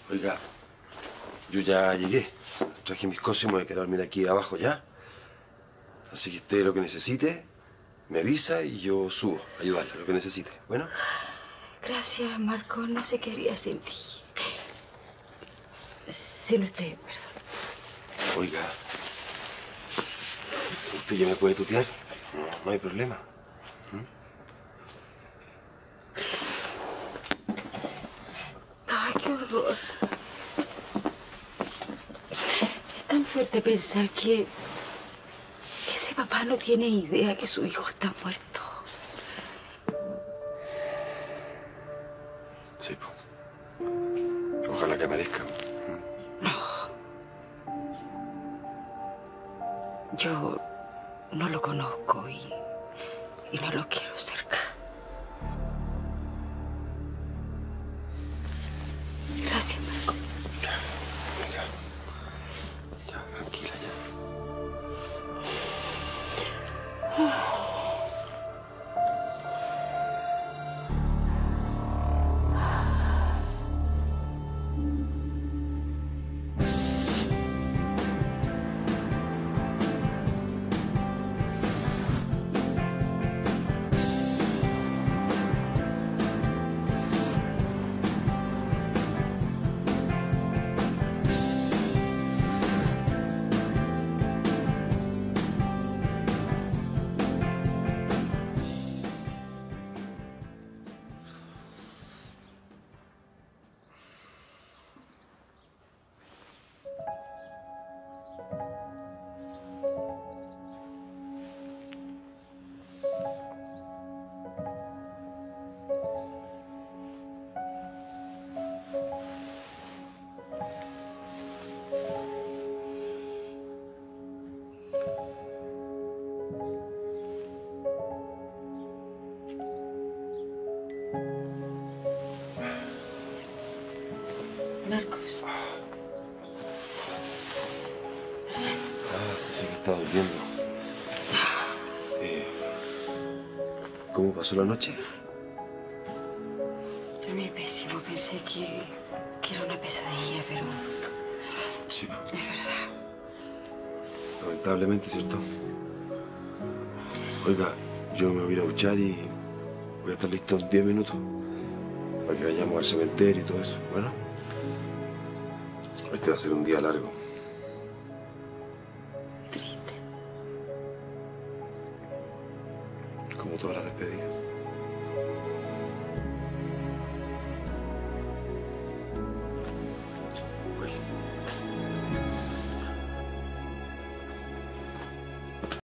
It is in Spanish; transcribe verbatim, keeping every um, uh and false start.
Oiga, yo ya llegué. Traje mis cosas y me voy a quedar dormir aquí abajo ya. Así que usted lo que necesite, me avisa y yo subo a ayudarle, lo que necesite. ¿Bueno? Gracias, Marco. No sé qué haría sin ti. Sin usted, perdón. Oiga, usted ya me puede tutear. No, no hay problema. ¿Mm? Ay, qué horror. Es tan fuerte pensar que... que ese papá no tiene idea que su hijo está muerto. Sí, pues. Ojalá que aparezca. No. Yo no lo conozco y... y no lo quiero cerca. Gracias, Marco. Venga. Ya, tranquila, ya. Marcos. Ah, pensé que estaba durmiendo. Eh, ¿Cómo pasó la noche? A mí pésimo. Pensé que... que era una pesadilla, pero... Sí, pues. es verdad. Lamentablemente, ¿cierto? Oiga, yo me voy a ir a duchar y voy a estar listo en diez minutos para que vayamos al cementerio y todo eso. Bueno, este va a ser un día largo. Triste. Como todas las despedidas.